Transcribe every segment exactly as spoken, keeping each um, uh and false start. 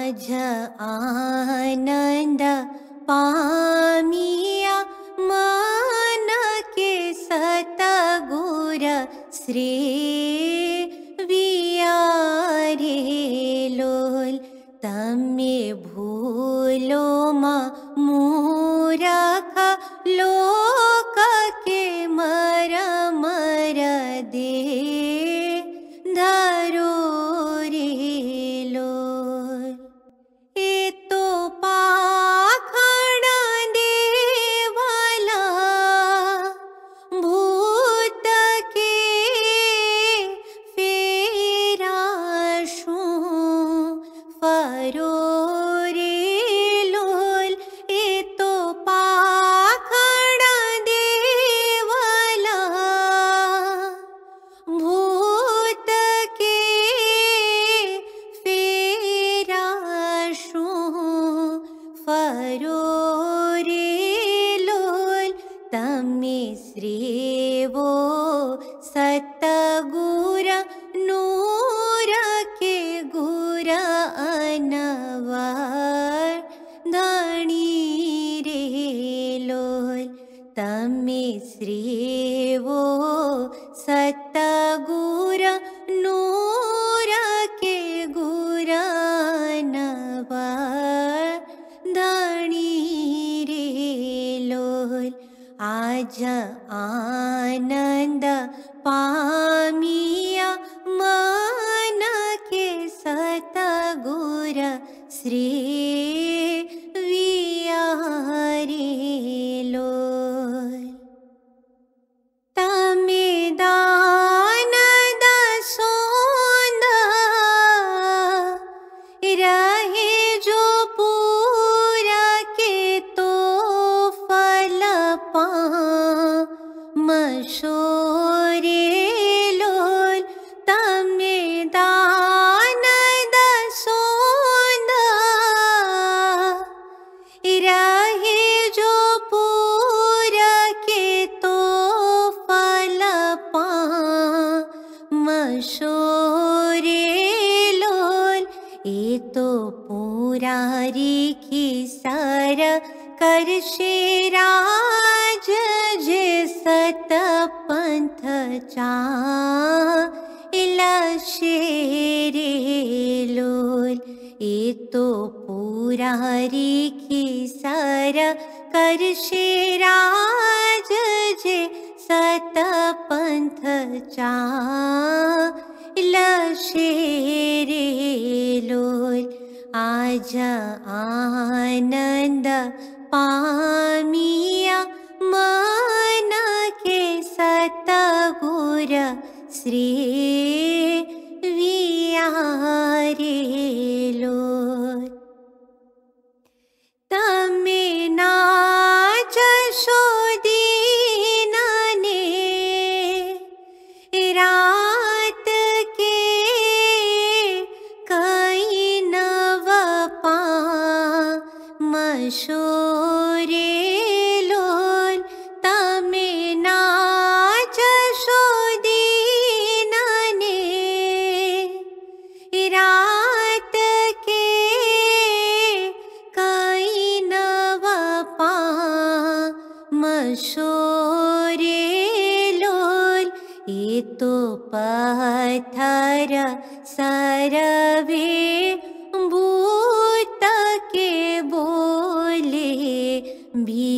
आज आनंद पामिया मन के सतगुर श्री वियारे लोल तमे भूलो मा मूरख लोक के मर मर दे धरो रे लोल ए तो पाखंड देवाला भूत के फेराशू फरो रे लोल ए तो पाखंड देवाला भूत के फेराशू फरो रे लोल तमे श्रेवो सतगुर नूर के गुर अनवर धणी रे लोल तमे श्रेवो सतगुर नूर के गुर अनवर धणी रे लोल आज आनंद पामिया मन के सतगुर श्री वियारे लोल तमे दान दसोंद रहे जो पूरा के तो फल पा मशोरे लोल तमे दान दसोंद रहे जो पूरा के तो फल पा मशोरे लोल ए तो पुरारी की सर कर शेराज जे सत पंथ चा शेरे लोल ए तो पुरारी की सर कर शेराज जे सत पंथ चा शेरे लोल आज आनंद पामिया मन के सतगुर श्री वियारे लोल तमे नाच शोदीनने रात के कई नव पा मशोरे लोल तमे नाच शोदीनने रात के कई नव पा मशोरे लोल ए तो पत्थर सरवे भूत के बोले भी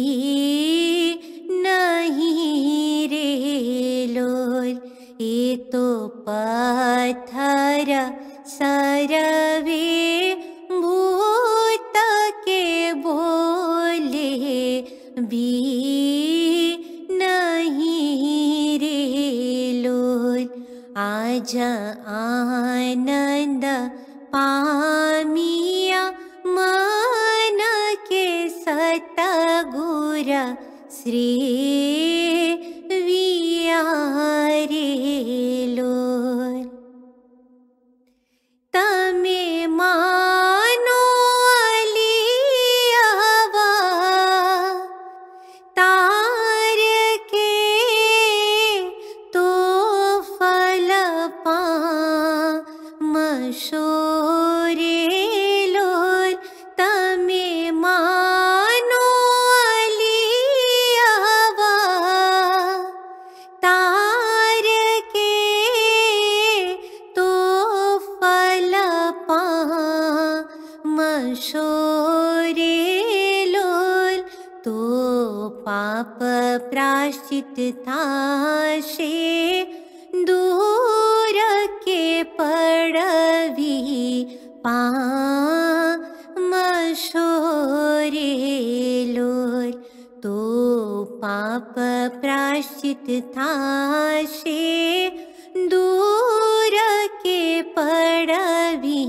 नहीं रे लोल ए तो पत्थर सरवे भूत के बोले भी नहीं रे लोल आज आनंद पामिया मन के सतगुर श्री वियारे लोल तमे मानो अलियावा तार के तो फल पा मशोरे लोल प्राश्चित थाशे दूर के पड़वी पामशोरे लोर तो पाप प्राश्चित थाशे दूर के पड़वी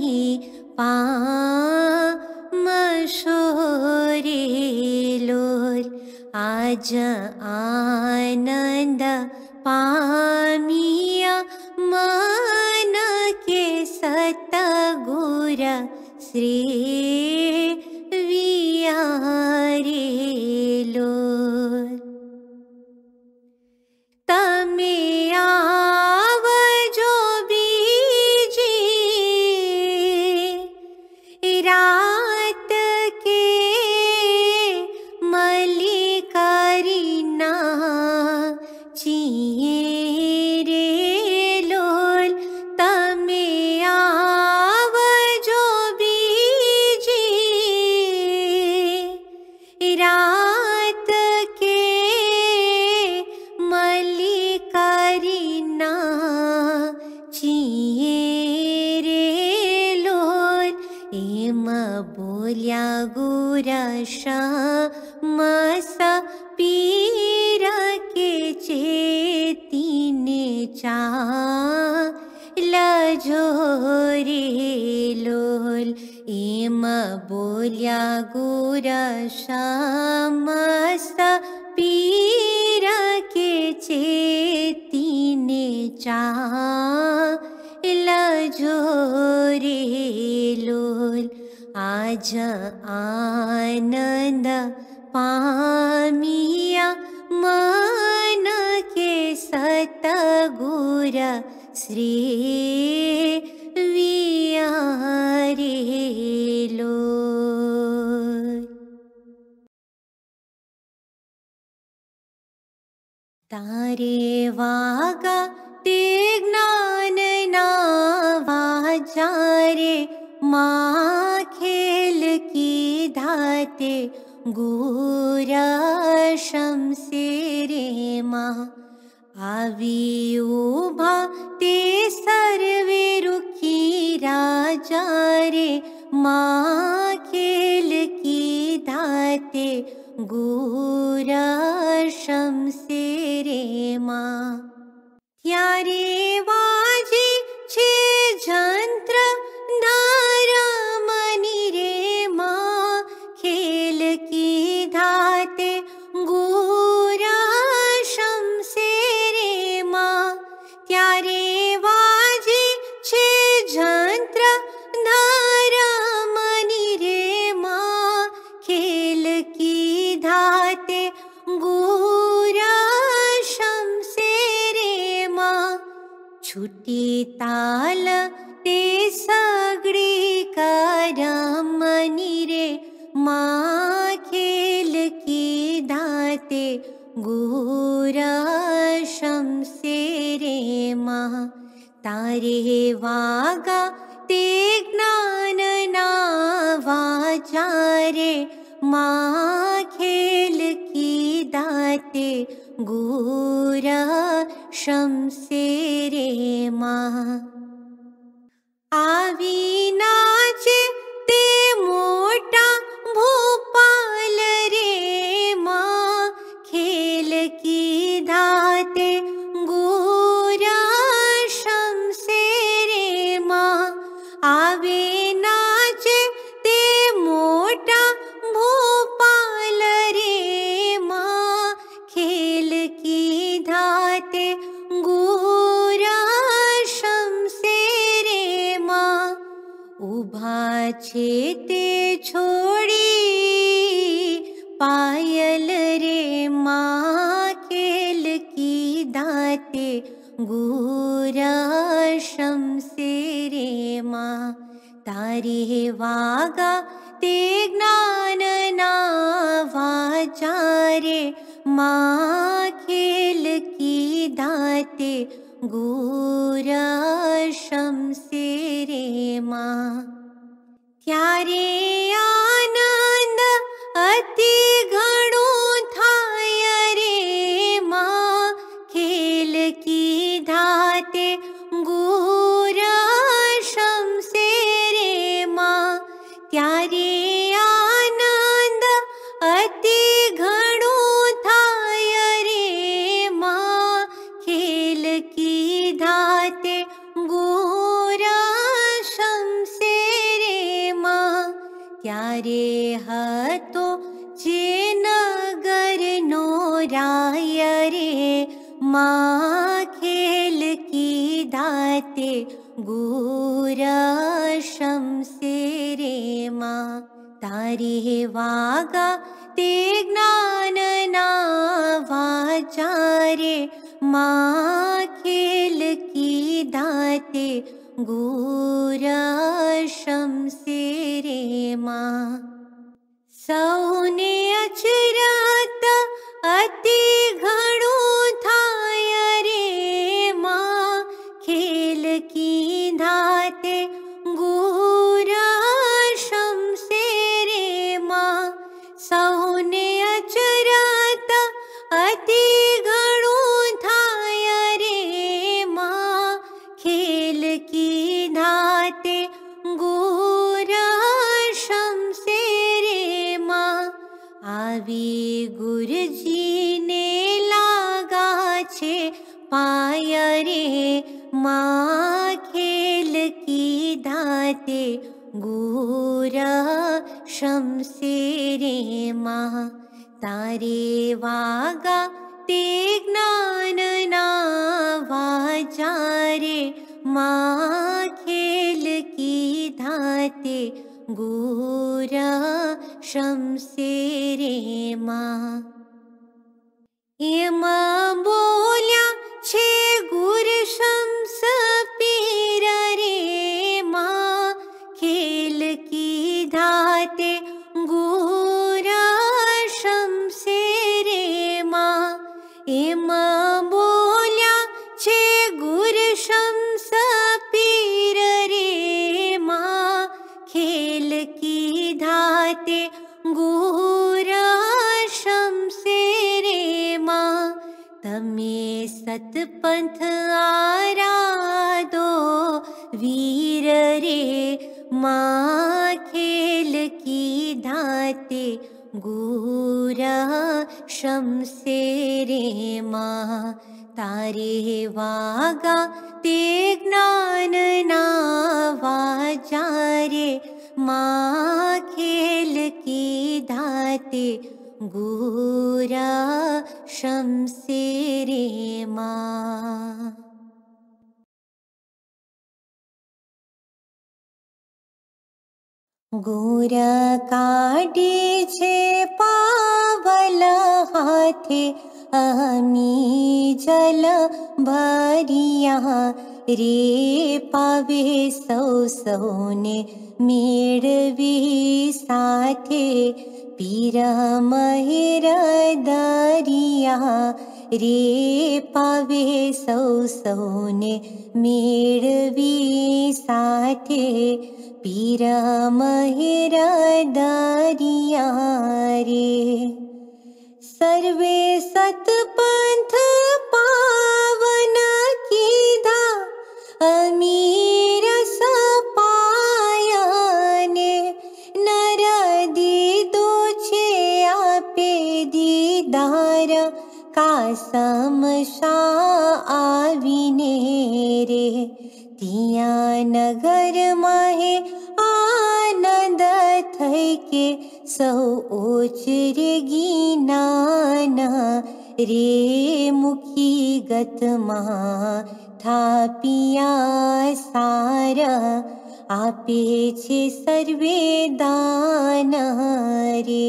पामशोरे लोर आज आनंद पामिया मन के सतगुर श्री वियारे लोर तमे आवजो बीजी रात के मलिकरीना चिए रे लोल तमे आवजो बीजी रात के मलिकरीना चिए रे लोल एम बोल्या गुरशा मसा पीर के चेतीने चा लजोरे लोल एम बोल्या गुरशा मसा पीर के चेतीने चा लजोरे लोल आज आनंद पामिया मन के सतगुर श्री वियारे लोर तारे वागा ते ज्ञान ना वाजारे माँ खेल की धाते गुरा शमशेरे माँ आवी उभा ते सर्वे रुखी राजा रे माँ खेल की धाते गुरा शमशेरे माँ त्यारे वाजे छे जंत्र धारा मनी रे माँ खेल की धाते गुरा शमशेरे माँ त्यारे वाजे छे जंत्र धारा मनी रे माँ खेल की धाते गुरा शमशेरे माँ छुटी ताल ते सगड़ी करमनी रे माँ खेल की धाते गुरा शमशेरे माँ तारे वागा ते ज्ञान ना वाचारे माँ खेल की दाते गुरा शमशेरे माँ आवी नाचे ते मोटा भोपाल रे माँ खेल की धाते गुरा शमशेरे माँ आवे नाचे ते मोटा भोपाल रे माँ खेल की धाते गुरा शमशेरे माँ उभा छे ते छोड़ी पायल रे माँ खेल की दाते गुरा शमशेरे माँ तारे वागा ते ज्ञान ना वाचारे माँ खेल की दाते गुरा शमशेरे माँ त्यारे आनंद अति घणो थाय रे ત્યારે આનંદ અતિ ઘણું થાય રે માં ખેલ કીધા તે ગોરા શમશે રે માં ત્યારે હતો જે નગરનો રાય રે માં ખેલ કીધા તે ગોરા શમશે રે માં તારે વાગા તે જ્ઞાનના વાચા રે માં ખેલ કીધા તે ગોરા શમશે રે માં સૌને અચરત અતિ ઘણું થાય રે માં ખેલ કીધા તે ગોરા શમશે રે માં સૌને અચરત અતિ ઘણું થાય રે માં ખેલ કીધા તે ગોરા શમશે રે માં આવી ગુરુજીને લાગા છે પાય રે માં ખેલ કીધા તે ગોરા શમશે રે માં તારે વાગા તે જ્ઞાનના વાચા રે માં ખેલ કીધા તે ગોરા શમશે રે માં એમ બોલ્યા છે ગુર શમસ પીર રે માં ખેલ કીધા તે ગોરા શમશે રે માં એમ બોલ્યા છે ગુર શમસ પીર રે માં ખેલ કીધા તે ગોરા શમશે રે માં તમે સતપંથ આરાધો વીર રે માં ખેલ કીધા તે ગોરા શમશે રે માં તારે વાગા તે જ્ઞાનના વાચા રે માં ખેલ કીધા તે ગોરા શમશે રે માં ગોરા કાઢે છે પાવલ હાથે અમી જલ ભરિયા રે પાવે સૌ સૌને મેળવી સાથે પીર મહેર દરિયા રે પાવે સૌ સૌને મેળવી સાથે પીર મહેર દરિયા રે સર્વે સતપંથ પાવન કીધા અમીર સપાયને નર દીધો છે આપે દીદાર કાસમ શા આવીને રે ત્યાં નગર માહે આનંદ થઈ કે સૌ ઓચરે ગીનાના રે મુખી ગતમાં થાપિયા સારા આપે છે સર્વે દાન રે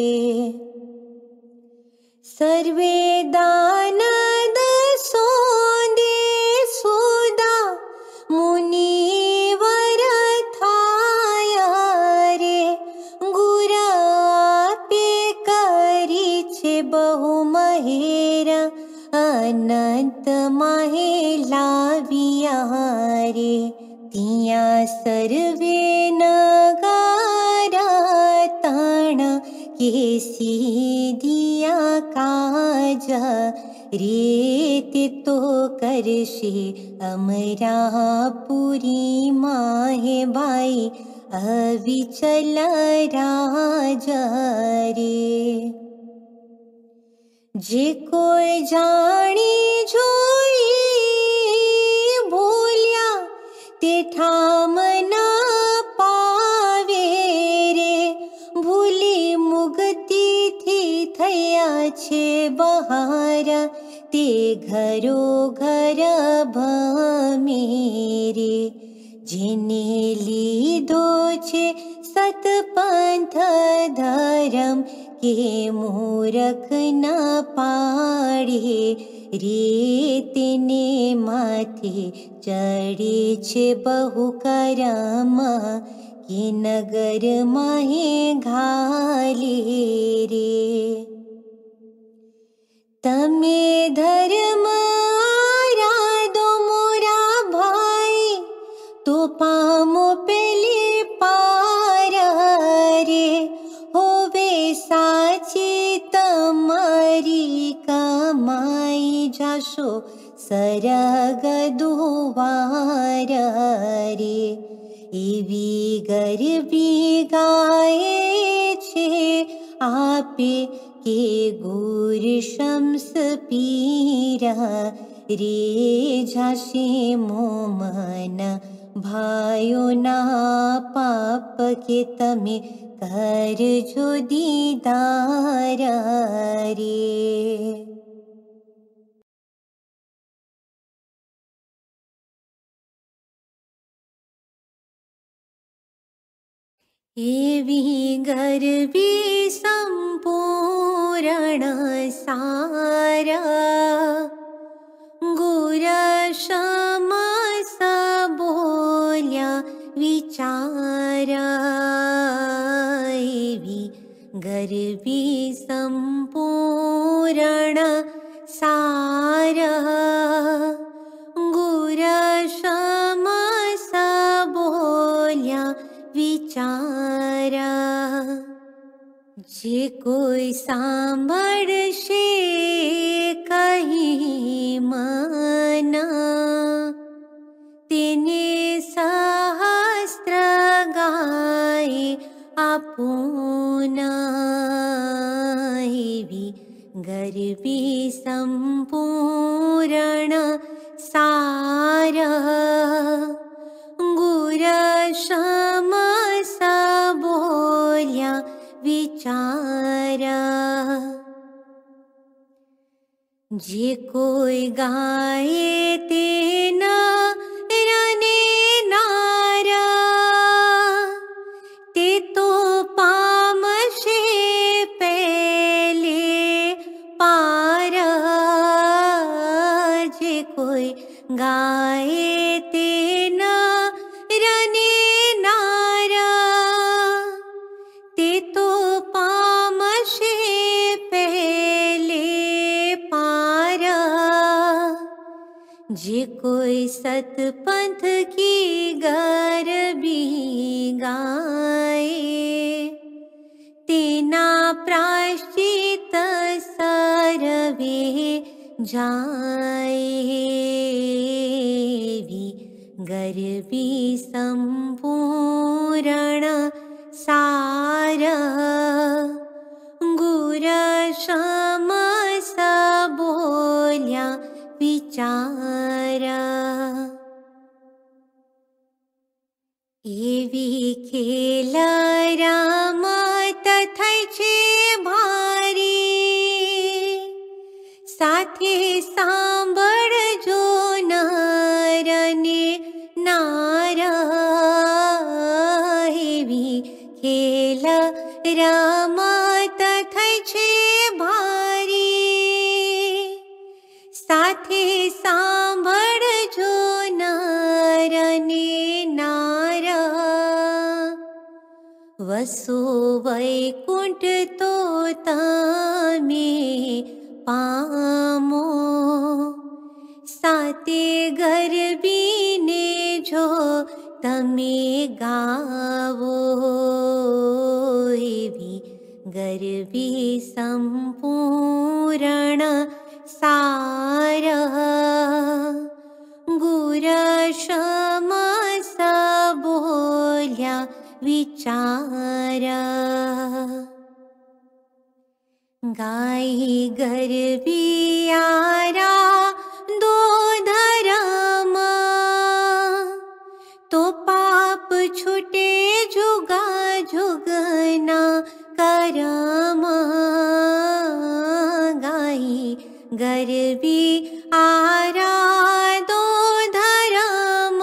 સર્વે દાન દસોદે સુદા મુનિવર થાયા રે ગુરા આપે કરી છે બહુ મહેર અનંત માહે લાવ્યા રે ત્યાં સર્વે નગારા તાણ કે સીધિયા કાજ रे तो करशे अमरापुरी माहे भाई अविचल राज रे। जे कोई जानी जोई भूल्या ते ठाम न पावे रे। भूली मुक्ति थी थया छे बहार ते घरो घर भमेरे। जेने लीधो छे सतपंथ धर्म के मूरख न पाड़े रे। तेने माथे चढ़े छे बहु करम के नगर माहे घाले रे। तमे धर्म आराधो मोरा भाई तो पामो पेले पार रे। होवे साची तमारी कमाई जाशो सरग दुवार रे। एवी गरीबी गाये छे आपे के गुर शम्स पीरा रे। झाशी मोमन भायो ना पाप के तमे करजो दीदार रे। एवी गर्वी संपूर्ण सारा गुर शमस बोल्या विचारा। एवी गर्वी संपूर्ण सारा गुर शमस बोल्या विचारा। जे कोई सांभळशे कही मना तेने सहस्त्र गाये आपुना। एवी गर्वी संपूर्ण सारा गुर शमस बोल्या विचारा। जे कोई गाये तेना रने नारा ते तो पामशे पहले पार। जे कोई गाये तेना रने नारा ते तो पामशे पहले पार। जे कोई सतपंथ की गरबी गाए तेना प्रायश्चित सर्वे जाए। गर्वी संपूर्ण सार गुर शमस बोल्या विचारा। एवी खेल रमत थई छे भारी साथे सांभळजो नर ने नारा। एवी खेल रमत थई छे भारी साथे सांभळजो नर ने नारा। वसो वैकुंठ तो तमे पामो साते गरबी ने जो तमे गावो। एवी गरबी संपूर्ण सार गुर शमस बोल्या विचारा। गाई गर्भियारा दो धर्म, तो पाप छूटे जुगा जुगना करम। गाई गर्भी आरा दो धर्म,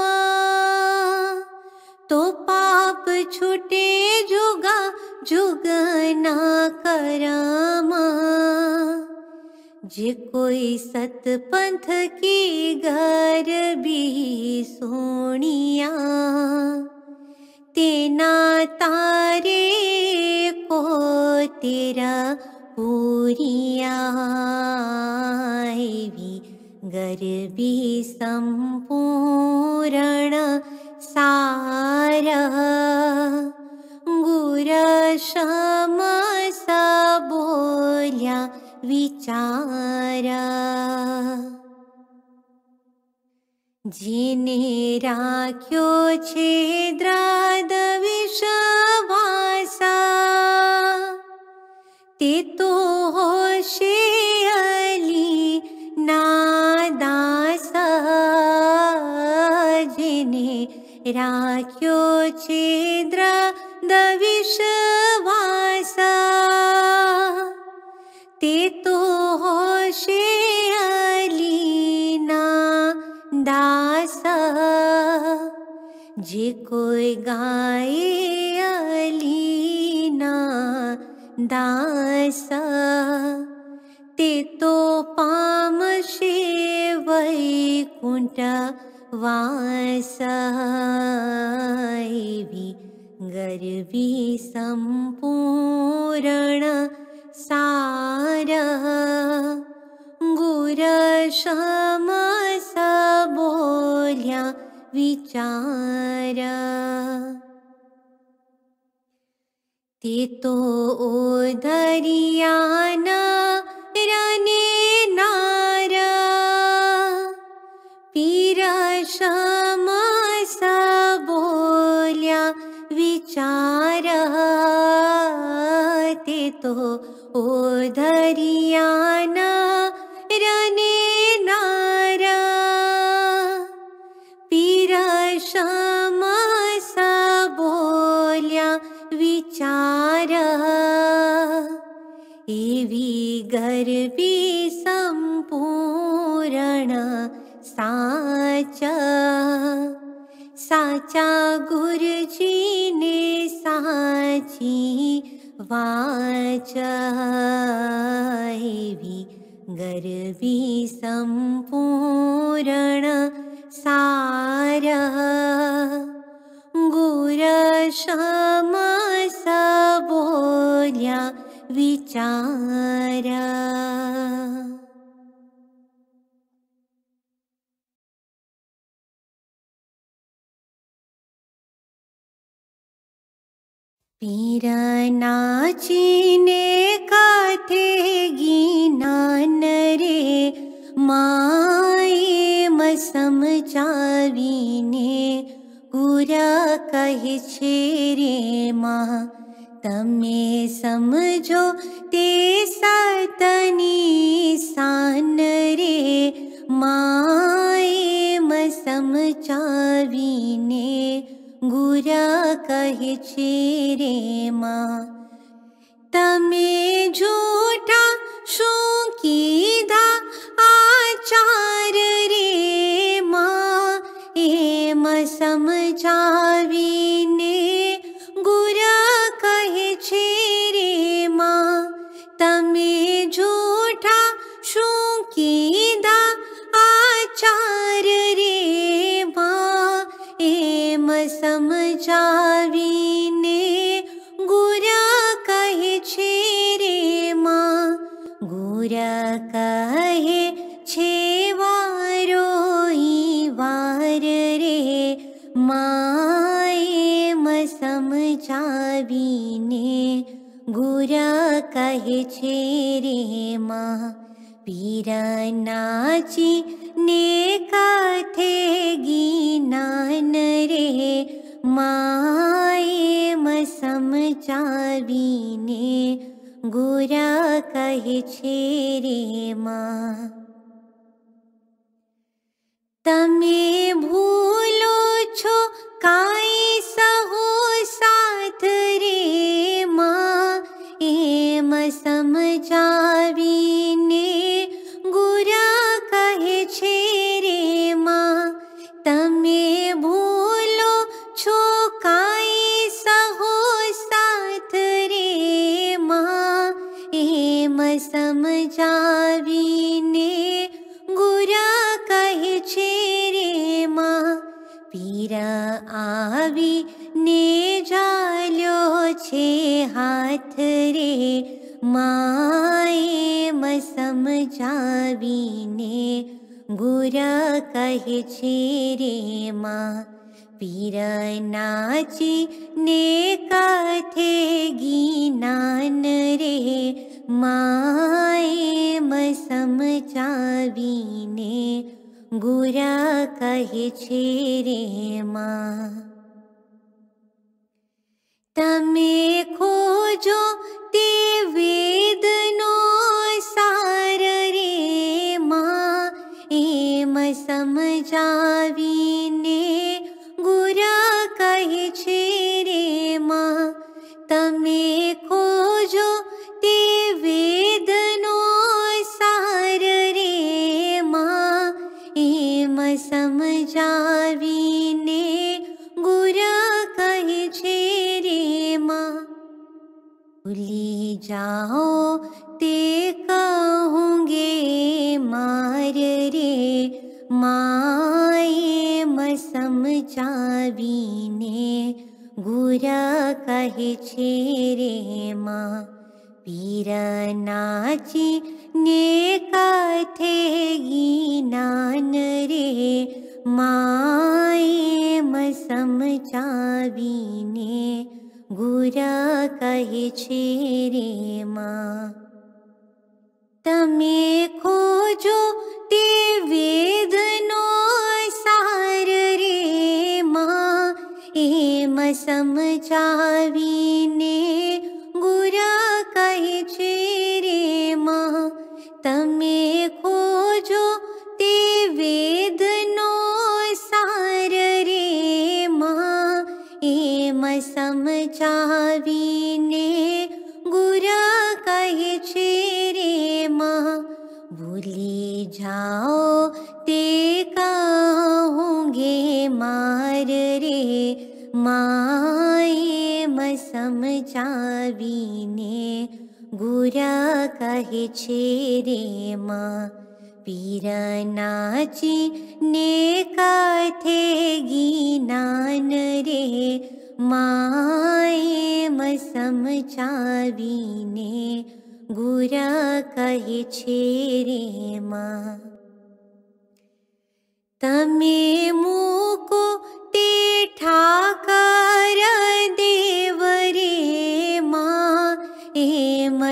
तो पाप छूटे जुगा जुगना करम। जे कोई सतपंथ की गर्भी सोनिया, तेना तारे को तेरा पूरिया। भी गर्भी संपूर्ण सार, गुर शम बोल्या विचारा। जिने राख्यो छे द्राद विश्वासा, ते तो होशे अली नादास। जिने राख्यो छे द्राद विश्वासा, ते तो होशे अली नादास। जे कोई गाए अली नादास, ते तो पामशे वैकुंठ वास। भी गर्भी संपूर्ण सार, गुर शम बोल्या विचारा। ते तो ओधरियाना रने नार, पीर शम बोल्या विचारा। ते तो ओधरियाना रने नार, पीर शम बोल्या विचारा। एवी गर्भी संपूर्ण साचा, साचा गुरुजी ने साची वाच। एवी गर्भी संपूर्ण सार, गुर शम बोल्या विचारा। पीर नाचीने काथे गिनान रे, माए म समझावीने गुर कहे छे रे मां। तमे समझो ते सतनी सान रे, माए म समझावीने गुर कहे छे रे मां। तमे झूठा शू कीधा आचार रे मां, एम समझावीने गुर कहे छे रे मां। तमे झूठा शू कीधा आचार रे मां, एम समझावीने गुर कहे छे रे मां। गुर कहे छे वारो ई वार रे मां, एम समझावीने गुर कहे छे रे मां। पीर नाची ने काथे गिनान रे, माए म समझावीने गुरा કહે છે રે માં તમે ભૂલો છો કાંઈ સહો સાથ રે માં એમ સમજાવીને ગુરા કહે છે રે માં તમે ભૂલો છો કાંઈ સહો સાથ રે માં એમ સમજાવીને ગુરા કહે છે રે માં પીરા આવીને ઝાલ્યો છે હાથ રે માએ મ સમજાવીને ગુરા કહે છે રે માં પીરા નાચીને કાથે ગીનાન રે માએ મ સમજાવીને ગુરા કહે છે રે માં તમે ખોજો તે વેદનો સાર રે માં એમ સમજાવીને ગુરા કહે છે રે માં તમે ખોજો તે વેદનો સાર રે માં એમ સમજાવીને ગુરા કહે છે રે માં ભૂલી જાઓ તે કહુંગે માર રે માએ મ સમજાવીને ગુરા કહે છે રે માં પીરા નાચીને કાથે ગીનાન રે માએ મ સમજાવીને ગુરા કહે છે રે માં તમે ખોજો તે વેદનો સાર રે માં એમ સમજાવીને ગુરા કહે છે રે માં તમે ખોજો તે વેદનો સાર રે માં એમ સમજાવીને ગુરા કહે છે રે માં ભૂલી જાઓ તે કહુંગે માર રે માએ મ સમજાવીને ગુરા કહે છે રે માં પીરા નાચીને કાથે ગીનાન રે માએ મ સમજાવીને ગુરા કહે છે રે માં તમે મૂકો તે ઠાકર દેવ રે માં એમ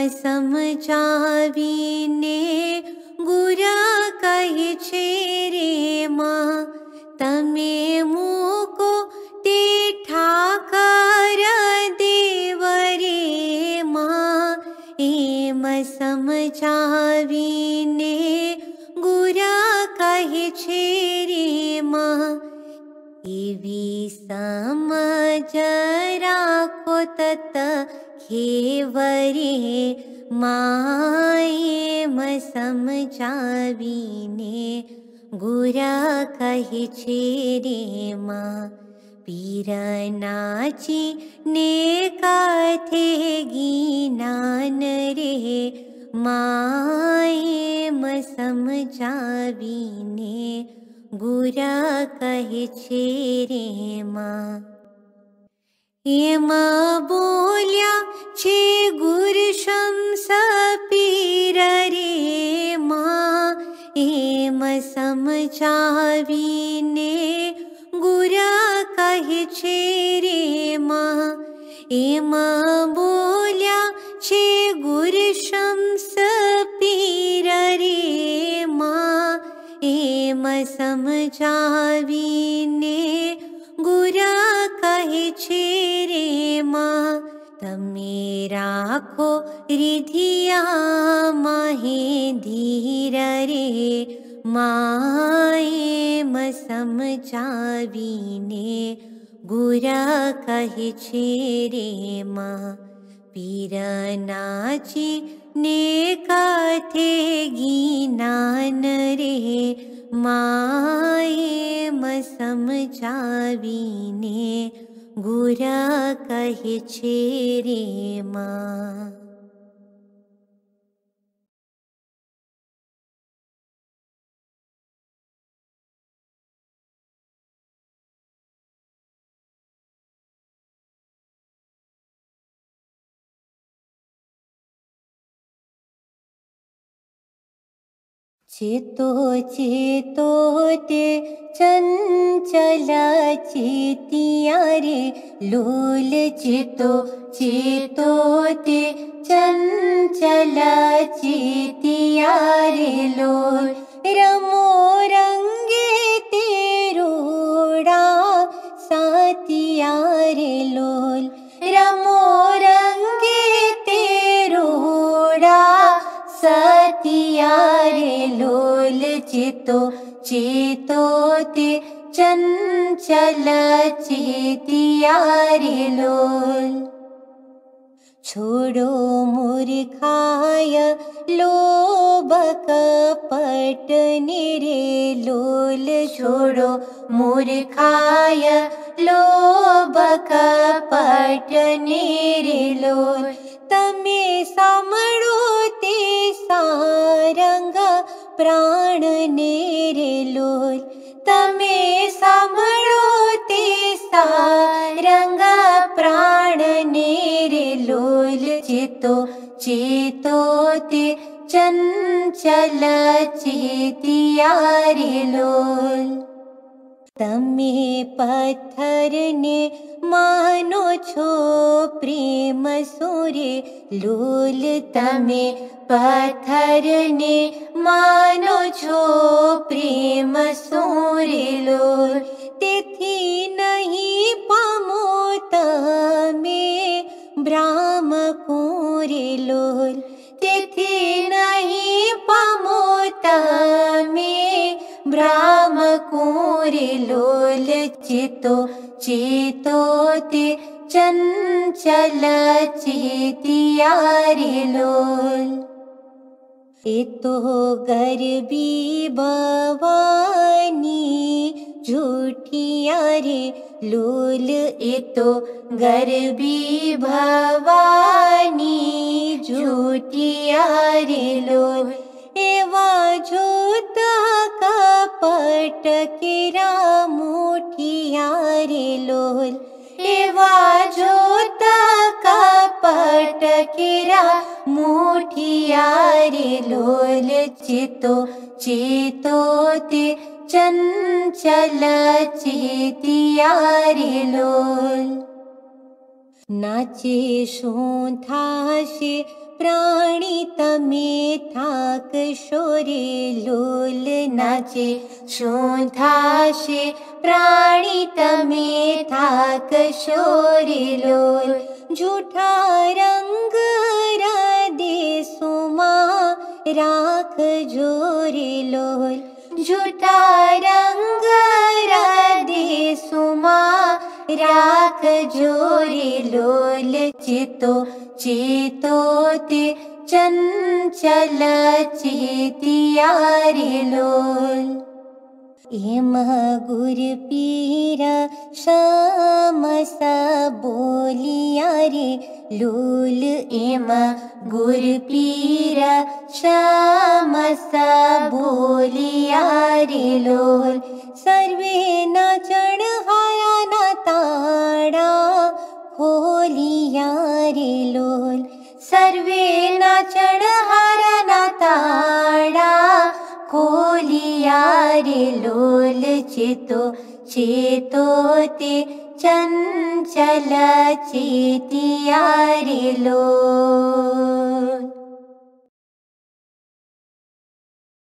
સમજાવીને ગુરા કહે છે રે માં તમે મૂકો તે ઠાકર દેવ રે માં એમ સમજાવીને ગુરા કહે છે રે માં એવી સમજ રાખો તત ખેવરે માએ મ સમજાવીને ગુરા કહે છે રે માં પીરા નાચીને કાથે ગીનાન રે માએ મ સમજાવીને ગુરા કહે છે રે માં એમાં બોલ્યા છે ગુરશંસ પીર રે માં એમ સમજાવીને ગુરા કહે છે રે માં એમાં બોલ્યા છે ગુરશંસ પીર રે માં એમ સમજાવીને ગુરા કહે तमे राखो रिधिया माहे धीर रे माए म समझावीने गुरा कहे छे रे माँ पीर नाची ने काथे गीनान रे माए म समझावीने गुरा कहे छे रे माँ। चेतो चेतो ते चंचल चेतिया रे लोल चेतो चेतो ते चंचल चेतिया रे लोल रमो रंगे तेरोड़ा सातिया रे लोल रमो रंगे तेरोड़ा सातिया रे लोल चेतो चेतो ते चंचल चेतिया रे लोल छोड़ो मूर्खाय लोभ कपट निरे लोल छोड़ो मूर्खाय लोभ कपट निरे लोल तमे सामड़ो ते सारंग प्राण नेरे लोल तमे सामड़ो ते सारंग प्राण नेरे लोल चेतो चेतो ते चंचल चेतिया रे लोल तमे पत्थर ने मानो छो प्रेम सूरे लोल तमे पत्थर ने मानो छो प्रेम सूरे लोल तेथी नहीं पामो तमे ब्राह्म कोरे लोल तेथी नहीं पामो तमे ब्राह्म कोरे लोल चेतो चेतो ते चंचल चेतिया रे लोल एतो गर्भी भवानी झूठिया रे लोल एतो गर्भी भवानी झूठिया रे लोल एवा झूठा कपट केरा मुठिया रे लोल एवा झूठा कपट केरा मुठिया रे लोल चेतो चेतो ते चंचल चेतिया रे लोल नाचे शों थाशे प्राणी तमे थाक शोरे लोल नाचे शों थाशे प्राणी तमे थाक शोरे लोल झूठा रंग राधे सुमा राख जोरे लोल झूठा रंग राधे सुमा राख जोरे लोल चेतो चेतो ते चंचल चेतिया रे लोल एम गुर पीरा श्याम सा बोलिया रे लोल एम गुर पीरा श्याम सा बोलिया रे लोल सर्वे न चढ़ाया न ताड़ा खोलिया रे लोल सर्वे न चढ़ाया न ताड़ा खोलिया रे लोल चेतो चेतो ते चंचल चेतिया रे लोल।